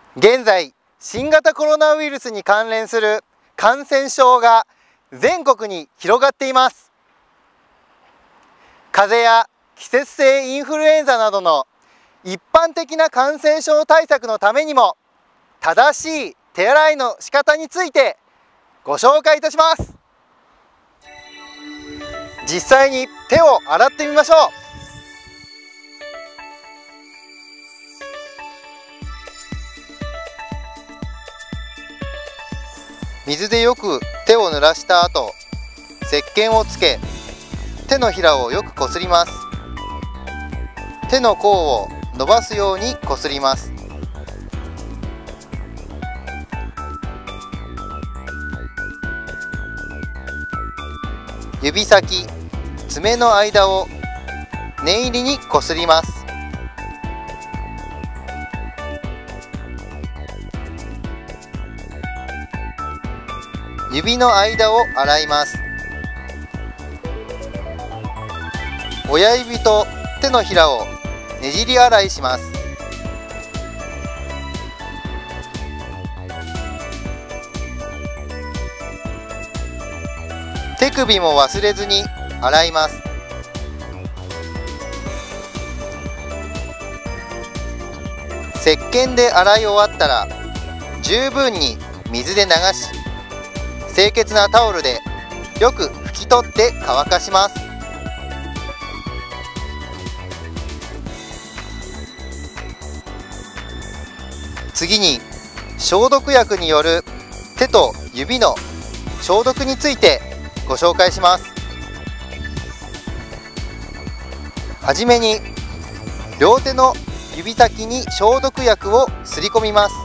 現在、新型コロナウイルスに関連する感染症が全国に広がっています。風邪や季節性インフルエンザなどの一般的な感染症対策のためにも、正しい手洗いの仕方についてご紹介いたします。実際に手を洗ってみましょう。水でよく手を濡らした後、石鹸をつけ、手のひらをよくこすります。手の甲を伸ばすようにこすります。指先、爪の間を念入りにこすります。指の間を洗います。親指と手のひらをねじり洗いします。手首も忘れずに洗います。石鹸で洗い終わったら十分に水で流し、清潔なタオルでよく拭き取って乾かします。次に消毒薬による手と指の消毒についてご紹介します。はじめに両手の指先に消毒薬をすり込みます。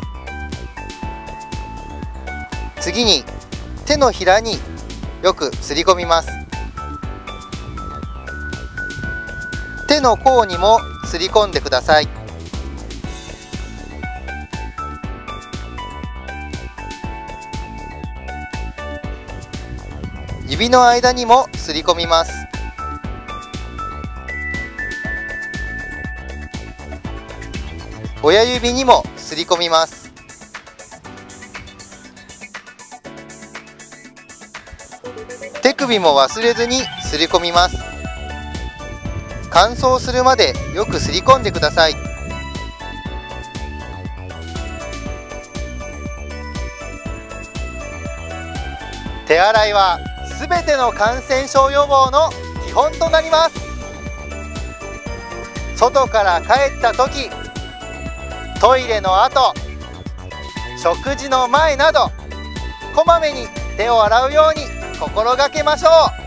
次に手のひらによくすり込みます。手の甲にもすり込んでください。指の間にもすり込みます。親指にもすり込みます。手首も忘れずにすり込みます。乾燥するまでよくすり込んでください。手洗いはすべての感染症予防の基本となります。外から帰った時、トイレの後、食事の前などこまめに手を洗うように心がけましょう。